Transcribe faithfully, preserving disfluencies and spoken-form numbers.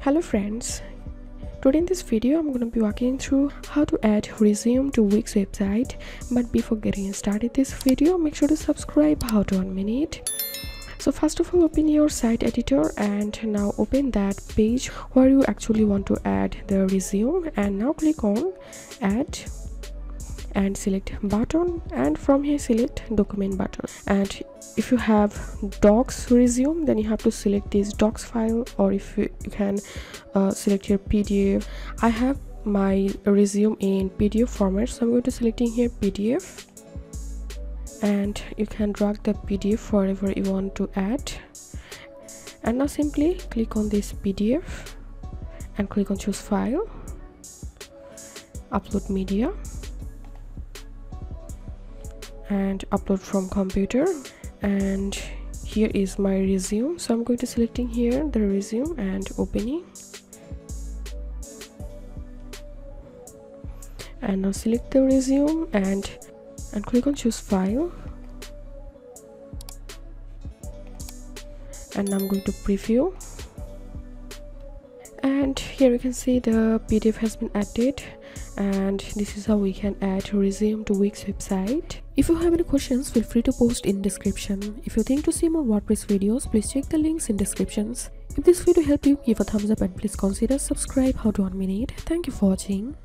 Hello friends, today in this video I'm going to be walking through how to add resume to Wix website. But before getting started this video, make sure to subscribe how to one minute. So first of all, open your site editor and now open that page where you actually want to add the resume, and now click on add and select button, and from here select document button. And if you have docs resume, then you have to select this docs file, or if you, you can uh, select your P D F. I have my resume in P D F format, so I'm going to selecting here P D F, and you can drag the P D F wherever you want to add. And now simply click on this P D F and click on choose file, upload media, and upload from computer. And here is my resume, so I'm going to selecting here the resume and opening, and now select the resume and and click on choose file, and now I'm going to preview. And here you can see the P D F has been added, and this is how we can add resume to Wix website. If you have any questions, feel free to post in description. If you think to see more WordPress videos, please check the links in descriptions. If this video helped you, give a thumbs up and please consider subscribe how to one minute. Thank you for watching.